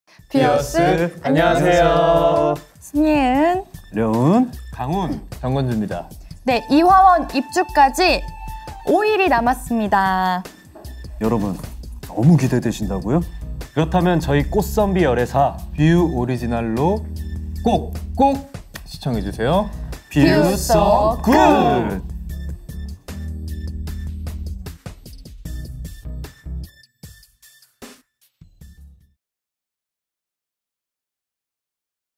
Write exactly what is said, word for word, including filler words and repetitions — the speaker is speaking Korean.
뷰어스 안녕하세요. 신예은, 려운, 강훈, 정건주입니다. 네, 이화원 입주까지 오 일이 남았습니다. 여러분 너무 기대되신다고요? 그렇다면 저희 꽃선비 열애사 뷰 오리지널로 꼭 꼭 시청해주세요. 뷰 so good.